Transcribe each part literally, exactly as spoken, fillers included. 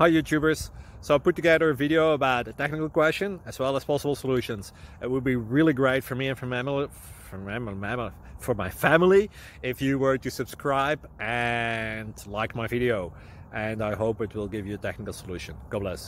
Hi YouTubers! So I put together a video about a technical question as well as possible solutions. It would be really great for me and for my, for my, for my family if you were to subscribe and like my video. And I hope it will give you a technical solution. God bless.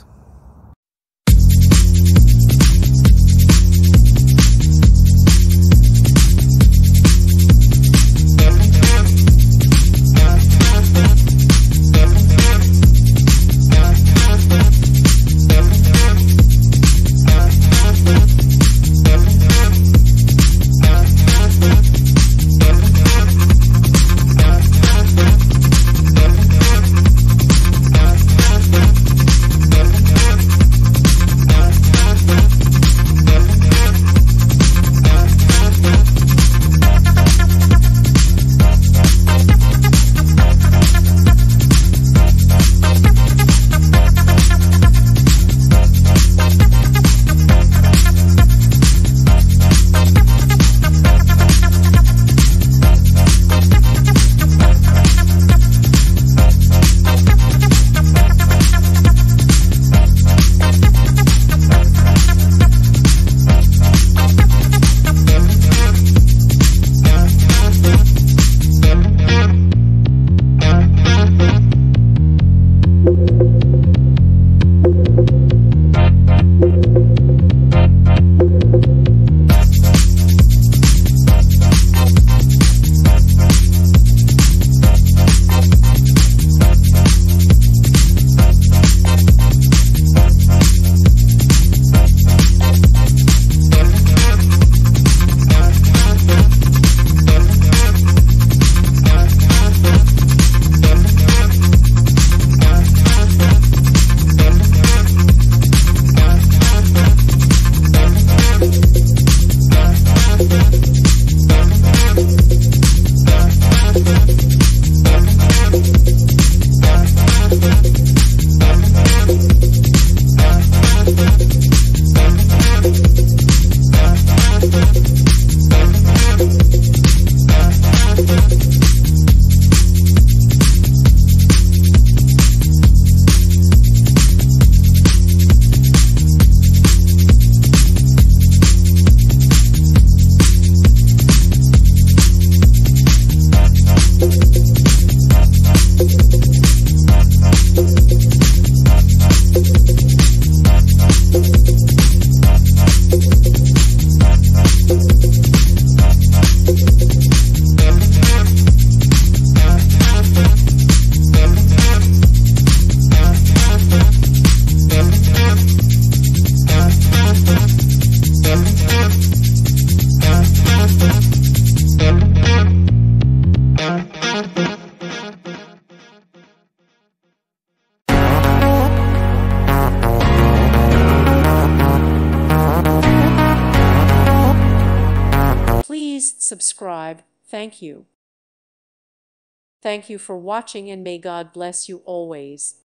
Please subscribe. Thank you. Thank you for watching, and may God bless you always.